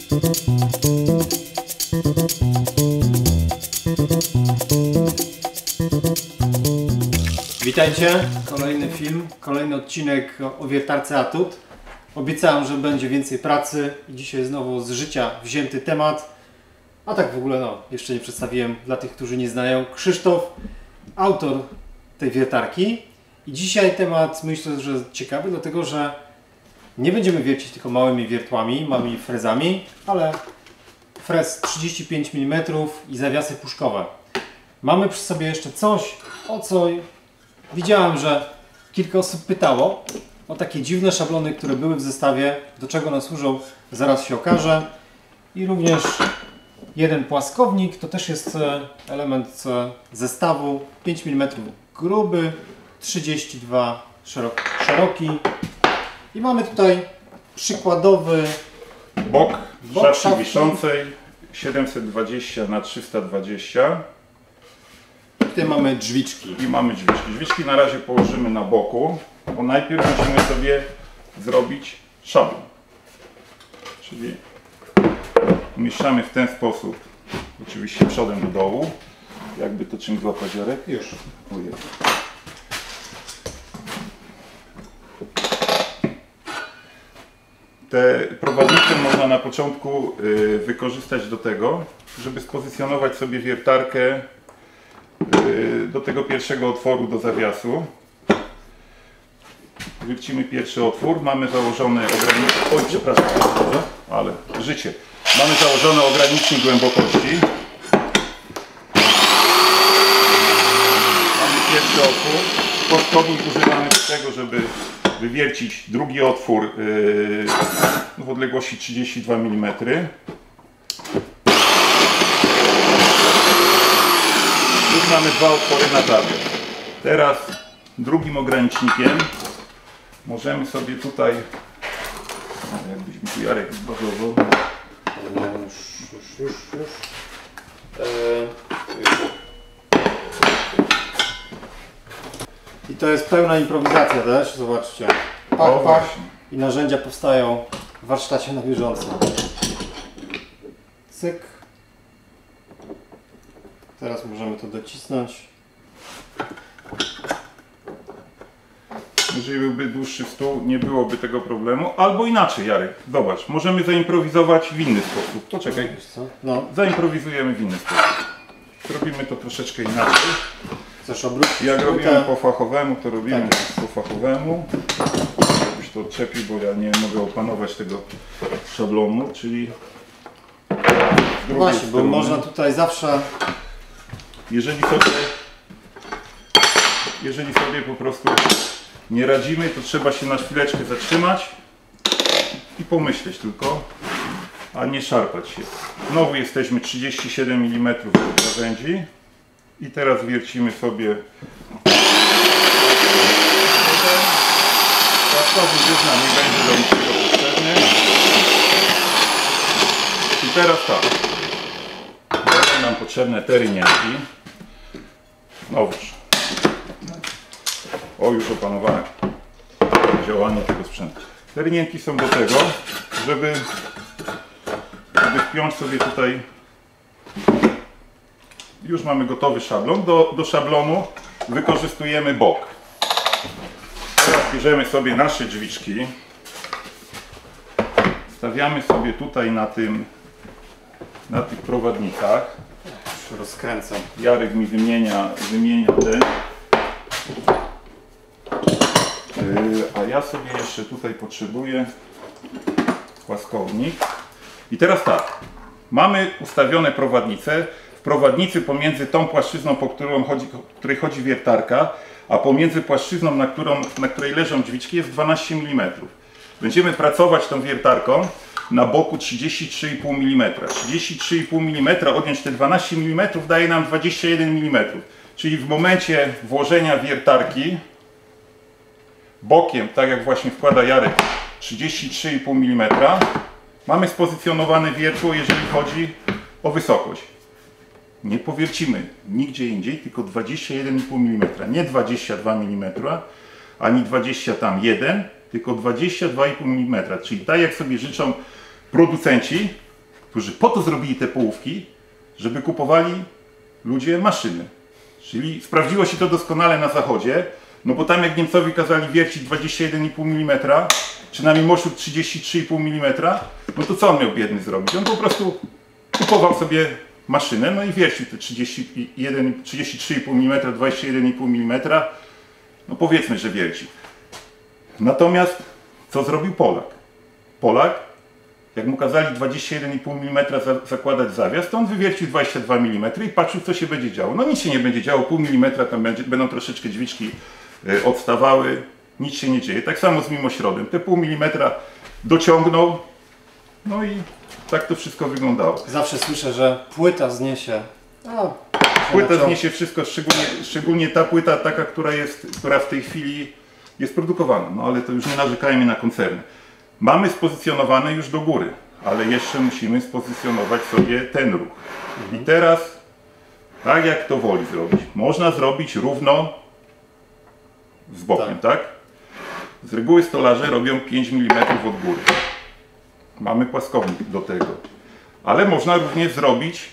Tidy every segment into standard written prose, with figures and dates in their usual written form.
Witajcie, kolejny film, kolejny odcinek o wiertarce Atut. Obiecałem, że będzie więcej pracy i dzisiaj znowu z życia wzięty temat. A tak w ogóle jeszcze nie przedstawiłem dla tych, którzy nie znają. Krzysztof, autor tej wiertarki. I dzisiaj temat myślę, że ciekawy, dlatego że nie będziemy wiercić tylko małymi wiertłami, małymi frezami, ale frez 35 mm i zawiasy puszkowe. Mamy przy sobie jeszcze coś, o co widziałem, że kilka osób pytało, o takie dziwne szablony, które były w zestawie, do czego one służą, zaraz się okaże. I również jeden płaskownik, to też jest element zestawu, 5 mm gruby, 32 szeroki. I mamy tutaj przykładowy bok szafki wiszącej 720 na 320. Tutaj mamy drzwiczki. I mamy drzwiczki. Drzwiczki na razie położymy na boku, bo najpierw musimy sobie zrobić szablon. Czyli umieszczamy w ten sposób, oczywiście przodem do dołu. Jakby to czym złapać, Jarek? Już. Ojej. Te prowadnice można na początku wykorzystać do tego, żeby spozycjonować sobie wiertarkę do tego pierwszego otworu do zawiasu. Wiercimy pierwszy otwór, mamy założone ogranicznik. Oj, przepraszam, ale życie. Mamy założony ogranicznik głębokości. Mamy pierwszy otwór. Płaskownik używamy do tego, żeby wywiercić drugi otwór w odległości 32 mm. Już mamy dwa otwory na zawias. Teraz drugim ogranicznikiem możemy sobie tutaj, jakbyś mi tu Jarek zbazował. Już. I to jest pełna improwizacja też, zobaczcie. Pach. I narzędzia powstają w warsztacie na bieżąco. Cyk. Teraz możemy to docisnąć. Jeżeli byłby dłuższy stół, nie byłoby tego problemu. Albo inaczej, Jarek, zobacz, możemy zaimprowizować w inny sposób. Poczekaj, zaimprowizujemy w inny sposób. Zrobimy to troszeczkę inaczej. Chcesz obrócić? Jak robimy po fachowemu, to robimy po fachowemu. Żebyś to odczepił, bo ja nie mogę opanować tego szablonu, czyli właśnie, bo można tutaj zawsze... Jeżeli sobie po prostu nie radzimy, to trzeba się na chwileczkę zatrzymać i pomyśleć tylko, a nie szarpać się. Znowu jesteśmy 37 mm od krawędzi i teraz wiercimy sobie. Płaskowy już nam nie będzie do niczego potrzebny. I teraz tak. Będą nam potrzebne te rynienki. Znowuż. O, już opanowałem działanie tego sprzętu. Te rynienki są do tego, żeby wpiąć sobie tutaj. Już mamy gotowy szablon. Do szablonu wykorzystujemy bok. Teraz bierzemy sobie nasze drzwiczki. Stawiamy sobie tutaj na tych prowadnikach. Rozkręcam. Jarek mi wymienia te. A ja sobie jeszcze tutaj potrzebuję płaskownik. I teraz tak, mamy ustawione prowadnice. W prowadnicy pomiędzy tą płaszczyzną, po której chodzi wiertarka, a pomiędzy płaszczyzną, na której leżą drzwiczki, jest 12 mm. Będziemy pracować tą wiertarką na boku 33,5 mm. 33,5 mm odjąć te 12 mm daje nam 21 mm. Czyli w momencie włożenia wiertarki bokiem, tak jak właśnie wkłada Jarek, 33,5 mm, mamy spozycjonowane wiertło, jeżeli chodzi o wysokość. Nie powiercimy nigdzie indziej, tylko 21,5 mm. Nie 22 mm, ani 21, tylko 22,5 mm. Czyli tak jak sobie życzą producenci, którzy po to zrobili te połówki, żeby kupowali ludzie maszyny. Czyli sprawdziło się to doskonale na zachodzie, no bo tam jak Niemcowi kazali wiercić 21,5 mm, czy na Mimoszut 33,5 mm, no to co on miał biedny zrobić? On po prostu kupował sobie maszynę, no i wiercił te 33,5 mm, 21,5 mm, no powiedzmy, że wierci. Natomiast co zrobił Polak? Polak, jak mu kazali 21,5 mm zakładać zawias, to on wywiercił 22 mm i patrzył, co się będzie działo. No nic się nie będzie działo, pół milimetra tam będą troszeczkę dźwiczki odstawały, nic się nie dzieje. Tak samo z mimośrodem, te pół milimetra dociągnął, no i tak to wszystko wyglądało. Zawsze słyszę, że płyta zniesie. Płyta zniesie wszystko, szczególnie ta płyta taka, która w tej chwili jest produkowana, no ale to już nie narzekajmy na koncerny. Mamy spozycjonowane już do góry, ale jeszcze musimy spozycjonować sobie ten ruch. I teraz, tak jak to woli zrobić, można zrobić równo z bokiem, tak? Z reguły stolarze robią 5 mm od góry. Mamy płaskownik do tego. Ale można również zrobić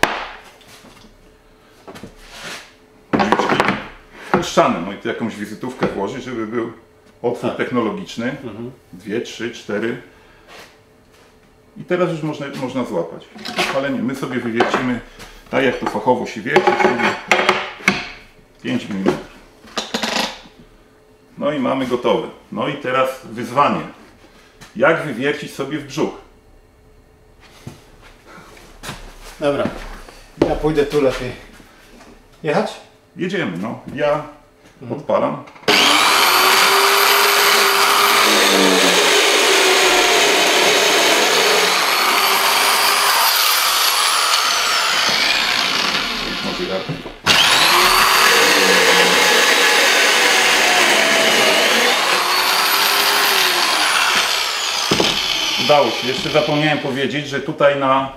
dźwiczki wpuszczane. No i tu jakąś wizytówkę włożyć, żeby był otwór technologiczny. 2, 3, 4. I teraz już można złapać. Ale nie, my sobie wywiercimy tak jak tu fachowo się wierci, czyli 5 mm. No i mamy gotowe. No i teraz wyzwanie. Jak wywiercić sobie w brzuch? Dobra, ja pójdę tu lepiej. Jechać? Jedziemy, no. Ja odpalam. Może ja. Udało się. Jeszcze zapomniałem powiedzieć, że tutaj na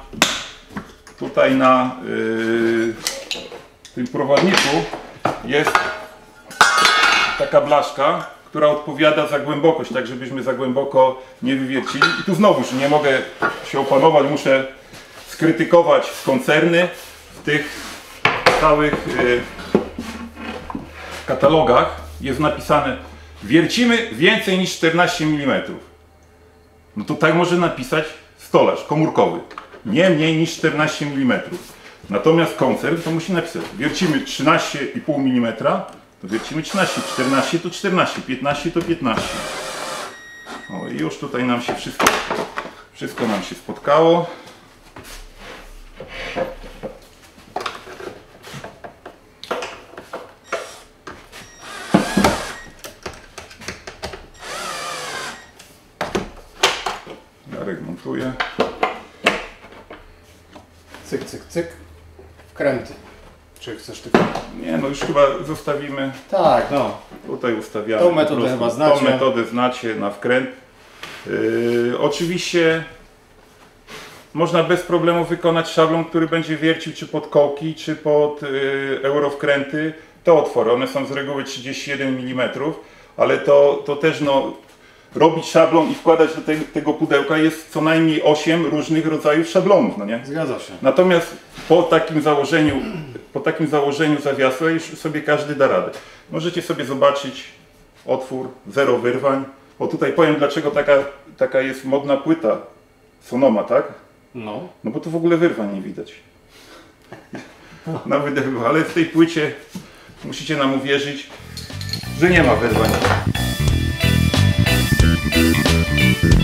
tym prowadniku jest taka blaszka, która odpowiada za głębokość, tak żebyśmy za głęboko nie wywiercili. I tu znowuż nie mogę się opanować, muszę skrytykować koncerny w tych całych katalogach. Jest napisane: wiercimy więcej niż 14 mm. No to tak może napisać stolarz komórkowy. Nie mniej niż 14 mm. Natomiast koncern to musi napisać: wiercimy 13,5 mm, to wiercimy 13, 14 to 14, 15 to 15. O, i już tutaj nam się wszystko nam się spotkało. Jarek montuje. Cyk, cyk, cyk. Wkręty. Czy chcesz tylko? Nie, no już chyba zostawimy. Tak, no. Tutaj ustawiamy. Tą metodę chyba znacie. Tą metodę znacie na wkręt. Oczywiście można bez problemu wykonać szablon, który będzie wiercił czy pod kołki, czy pod eurowkręty. Te otwory, one są z reguły 31 mm, ale to też no, robić szablon i wkładać do tego pudełka jest co najmniej 8 różnych rodzajów szablonów, no nie? Zgadza się. Natomiast po takim założeniu zawiasła już sobie każdy da radę. Możecie sobie zobaczyć otwór, 0 wyrwań. O, tutaj powiem, dlaczego taka jest modna płyta Sonoma, tak? No. No bo tu w ogóle wyrwań nie widać. Nawet ale w tej płycie musicie nam uwierzyć, że nie ma wyrwań.